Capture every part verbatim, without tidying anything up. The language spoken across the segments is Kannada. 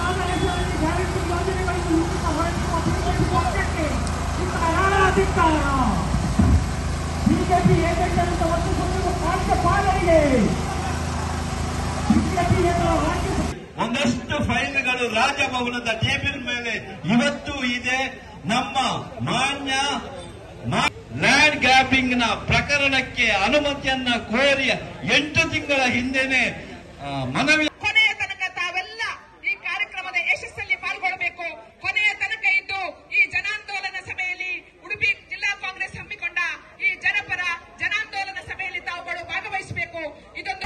ನಾಗರೇಶ್ವರರಿಗೆ ಗ್ಯಾರಂಟಿ ಯೋಜನೆಗಳನ್ನು ಉಚಿತ ಹೊರಡಿಸುವ ಬಿಜೆಪಿ ಪಕ್ಷಕ್ಕೆ ಧಿಕ್ಕಾರ. ಬಿಜೆಪಿ ಏಜೆಂಟರಿಂದ ವರ್ತಿಸುತ್ತಿರುವ ರಾಜ್ಯಪಾಲರಿಗೆ ಒಂದಷ್ಟು ಫೈಲ್ಗಳು ರಾಜಭವನದ ಟೇಬಲ್ ಮೇಲೆ ಇವತ್ತು ಇದೆ. ನಮ್ಮ ಮಾನ್ಯ ಲ್ಯಾಂಡ್ ಗ್ರಾಬಿಂಗ್ ನ ಪ್ರಕರಣಕ್ಕೆ ಅನುಮತಿಯನ್ನ ಕೋರಿ ಎಂಟು ತಿಂಗಳ ಹಿಂದೆನೆ ಮನವಿ. ಕೊನೆಯ ತನಕ ತಾವೆಲ್ಲ ಈ ಕಾರ್ಯಕ್ರಮದ ಯಶಸ್ಸಲ್ಲಿ ಪಾಲ್ಗೊಳ್ಳಬೇಕು. ಕೊನೆಯ ತನಕ ಇದ್ದು ಈ ಜನಾಂದೋಲನ ಸಭೆಯಲ್ಲಿ ಉಡುಪಿ ಜಿಲ್ಲಾ ಕಾಂಗ್ರೆಸ್ ಹಮ್ಮಿಕೊಂಡ ಈ ಜನಪರ ಜನಾಂದೋಲನ ಸಭೆಯಲ್ಲಿ ತಾವುಗಳು ಭಾಗವಹಿಸಬೇಕು. ಇದೊಂದು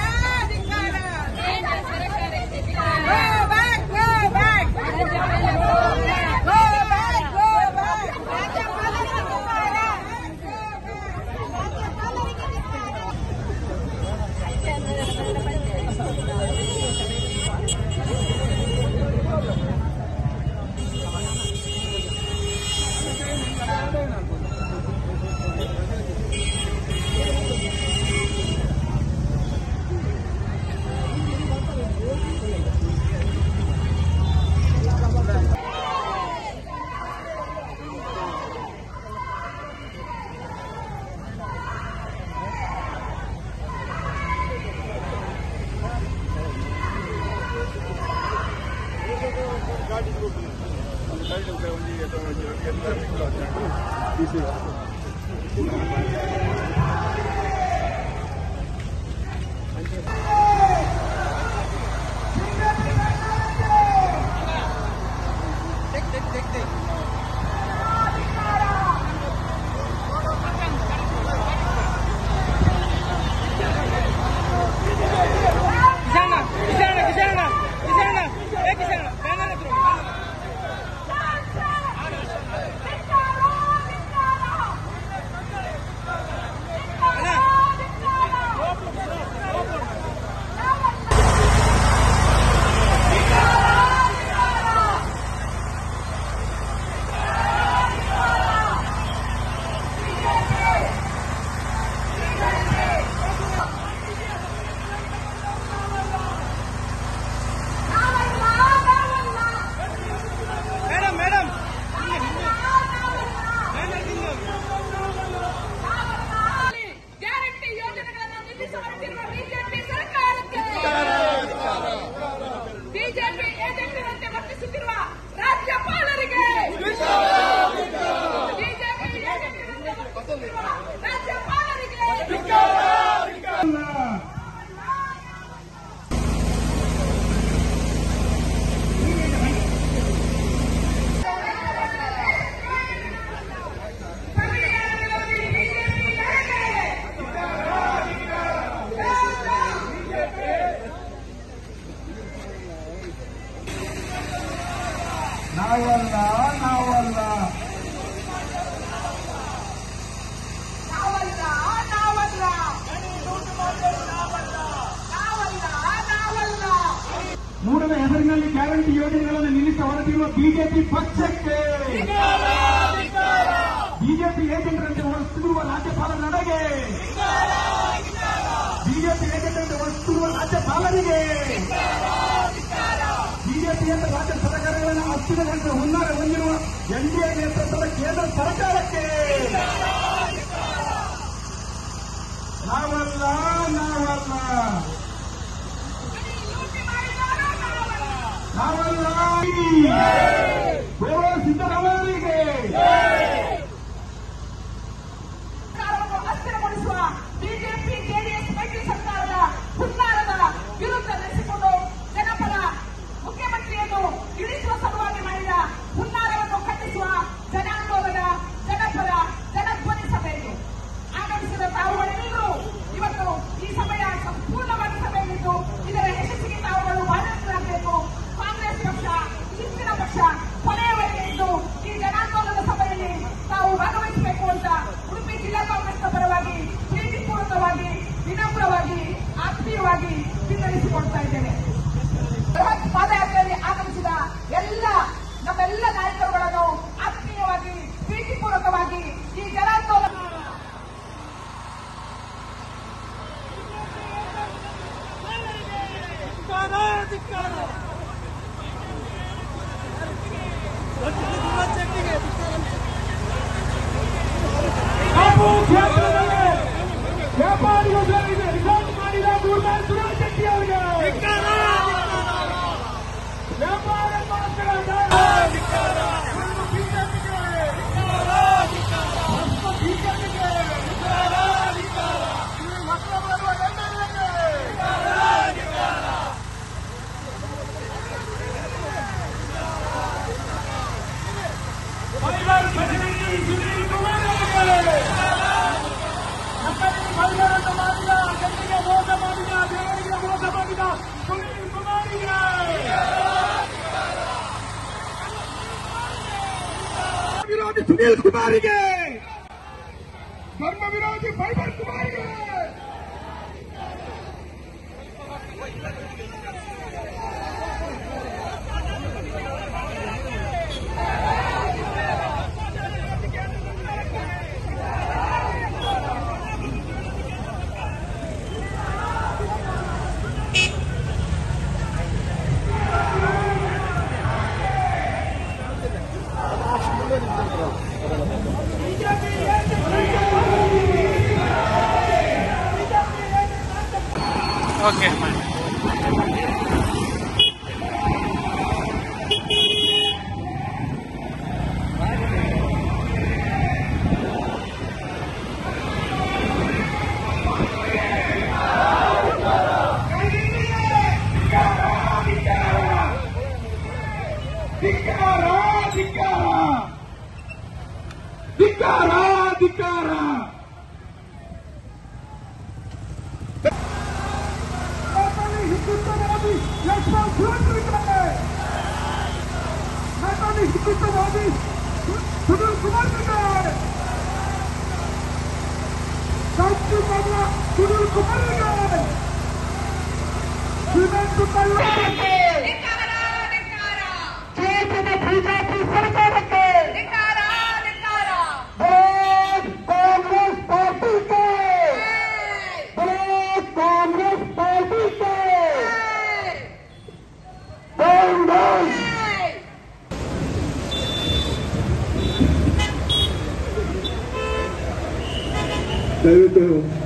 ಬಿಜೆಪಿ ಏಜೆಂಟರಂತೆ ವರ್ತಿಸುತ್ತಿರುವ ರಾಜ್ಯಪಾಲರಿಗೆ ಬಿಜೆಪಿ ಏಜೆಂಟರಂತೆ ವರ್ತಿಸುತ್ತಿರುವ ರಾಜ್ಯಪಾಲರಿಗೆ ನಾವಲ್ಲ ನಾವಲ್ಲ ನಾವಲ್ಲ ನಾವಲ್ಲ ನಾವಲ್ಲ ಮೂರನೇ ಹೆಸರಿನಲ್ಲಿ ಗ್ಯಾರಂಟಿ ಯೋಜನೆಗಳನ್ನು ನಿಲ್ಲಿಸ ಹೊರಟಿರುವ ಬಿಜೆಪಿ ಪಕ್ಷಕ್ಕೆ ಬಿಜೆಪಿ ಏಜೆಂಟರಂತೆ ವರ್ತಿಸುತ್ತಿರುವ ರಾಜ್ಯಪಾಲ ನಡೆಗೆ ಬಿಜೆಪಿ ಏಜೆಂಟರಂತೆ ವರ್ತಿಸುತ್ತಿರುವ ರಾಜ್ಯಪಾಲರಿಗೆ ಬಿಜೆಪಿಯಿಂದ ರಾಜ್ಯ ಸರ್ಕಾರಗಳನ್ನು ಹತ್ತಿರ ಗಂಟೆ ಹುನ್ನಾರ ಹೊಂದಿರುವ ಎನ್ಡಿಎ ನೇತೃತ್ವದ ಕೇಂದ್ರ ಸರ್ಕಾರಕ್ಕೆ ನಾವಲ್ಲ ನಾವಲ್ಲ ನಾವಲ್ಲ ಗೋವಾ ಸಿದ್ದರಾಮಯ್ಯರಿಗೆ ಸರ್ಕಾರವನ್ನು ಅಸ್ಥಿರಗೊಳಿಸುವ ಬಿಜೆಪಿ ಜೆಡಿಎಸ್ ಮೈತ್ರಿ ಸರ್ಕಾರದ ಹುನ್ನಾರದ ವಿರುದ್ಧ ನಡೆಸಿಕೊಂಡು ಜನಪರ ಮುಖ್ಯಮಂತ್ರಿಯನ್ನು ಇಳಿಸುವ ಸಲುವಾಗಿ ಮಾಡಿದ ಹುನ್ನಾರವನ್ನು ಖಂಡಿಸುವ ಜನಾಂದೋಲನ ಜನಪರ ಜನಧ್ವನಿ ಸಭೆಯನ್ನು ಆಗಮಿಸಿದ ತಾವುಗಳೆಲ್ಲರೂ ಇವತ್ತು ಈ ಸಭೆಯ ಸಂಪೂರ್ಣವಾದ ಸಭೆಯಲ್ಲಿದ್ದು ಇದರ ಯಶಸ್ಸಿಗೆ ತಾವುಗಳು ಭಾಗವಹಿಸಬೇಕು. ಕಾಂಗ್ರೆಸ್ ಪಕ್ಷ ಹಿಂದಿನ ಪಕ್ಷ ವಿರೋಧಿ ಸುನೀಲ್ ಕುಮಾರಿಗೆ, ಧರ್ಮ ವಿರೋಧಿ ಫೈಬರ್ ಕುಮಾರಿಗೆ, ಓಕೆ ಧಿಕ್ಕಾರ ಧಿಕ್ಕಾರ ಧಿಕ್ಕಾರ ಧಿಕ್ಕಾರ ಹಿಂದುತ್ವವಾದಿ ಲಕ್ಷ್ಮಣ್ ಸುರೇಂದ್ರಿದ್ದಾರೆ, ನೇತಾಜಿ ಹಿಂದುತ್ವವಾದಿ ಸುನೀಲ್ ಕುಮಾರ್ ಇದ್ದಾರೆ, ಶಾಂತಿ ಬಾಬಾ ಸುನೀಲ್ ಕುಮಾರ್ ಇದ್ದಾರೆ, ಶ್ರೀಮಂತ ಕಲ್ಯಾಣಕ್ಕೆ ಕೇಂದ್ರದ ಬಿಜೆಪಿ ಸರ್ಕಾರಕ್ಕೆ ಕಾಂಗ್ರೆಸ್ ಪಾರ್ಟಿಗೆ ಕಾಂಗ್ರೆಸ್ ಪಾರ್ಟಿಗೆ ದಯವಿಟ್ಟು